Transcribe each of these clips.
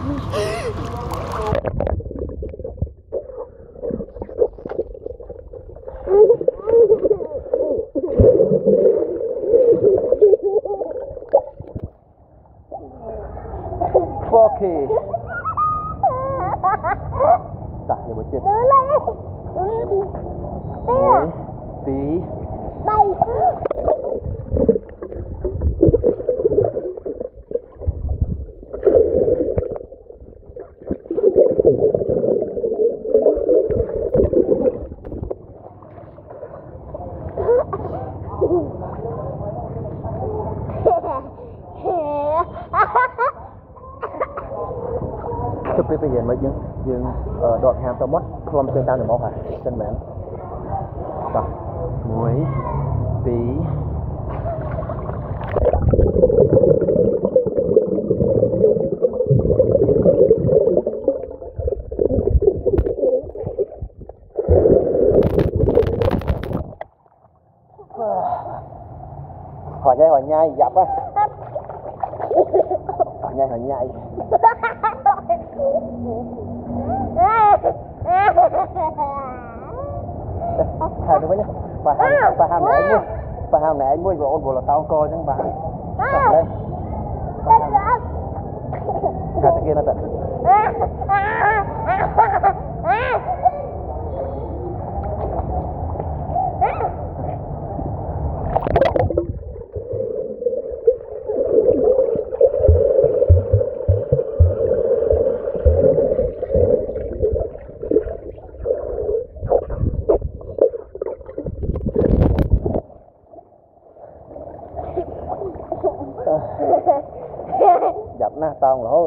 Okay. Tả nhiều một chuyện. Mỗi tí chụp cái hiện mới dương đoạn hàng tao mất không trên tao được máu phải chân mẹ tập muối tí hỏi nhai dập á hỏi nhai thầy được nhá bà hàm này anh mua bộ ôn bộ là tao coi chứ bà đây cái kia nó tận dập na tao là hốt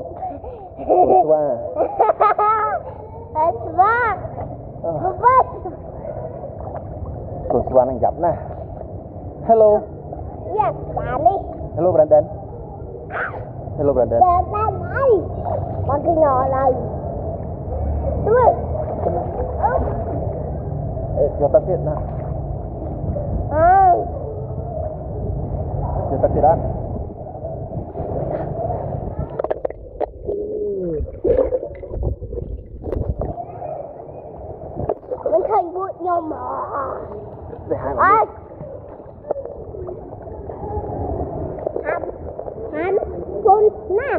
Cô Swan đang dập na. Hello. Yes, Daddy. Hello Brandon. Hello Brandon. Brandon ơi. Con cái nhỏ này. Đuôi. Cho tao biết nè. Cho tao biết đó. Mình thành bụi nhau mà. Để hai bạn. Hắn con nè.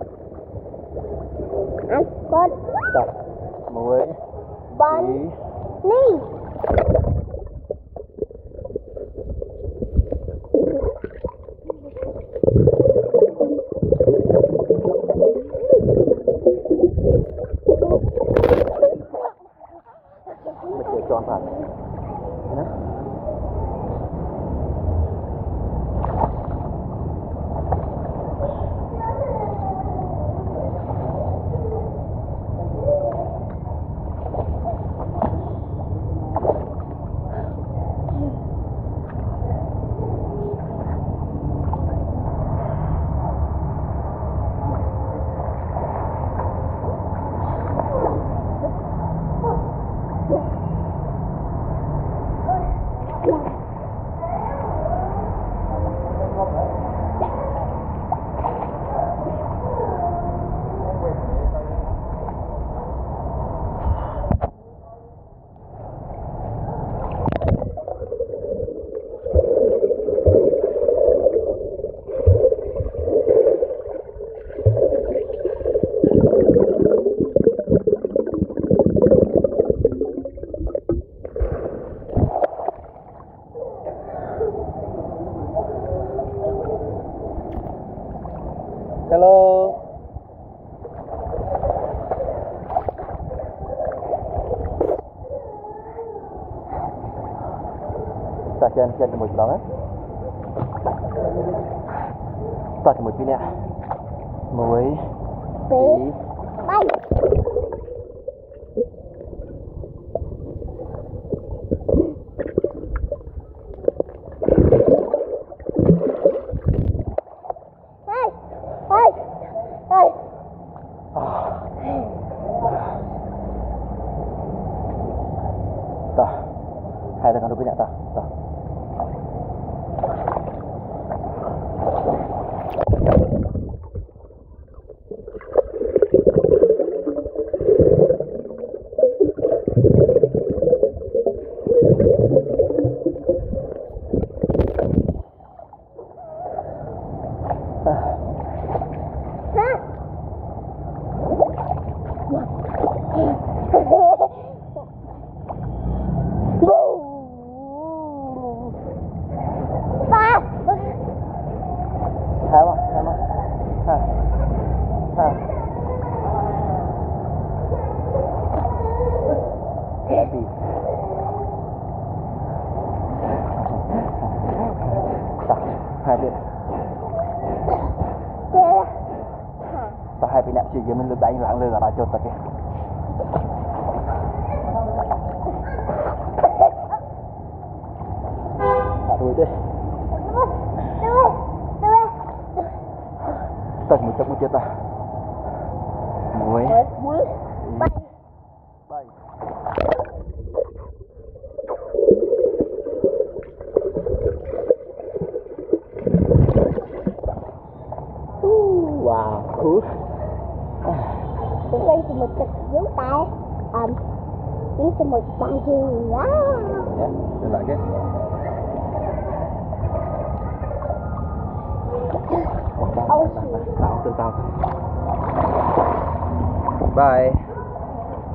Hắn con. Đọc. Muối. Bắn. Đi. Tròn thật nhé. Hello. Ta chân cho một đó á. Ta cho một pin nè. Muối. Tí. Bay. Hai thằng nó cứ nhận ta. ha. Happy. Tak, happy. Tak happy nak sih, mình lebih banyak lang le, rajo tak ke. Aduh deh. Tak muncul tak. Muối. Bay. Bay. Wow, cool. Cũng quay cho một chục dưới tay. Đứng cho một bàn chừng đó. Ya, dừng lại cái. Tao xin tao. Bye.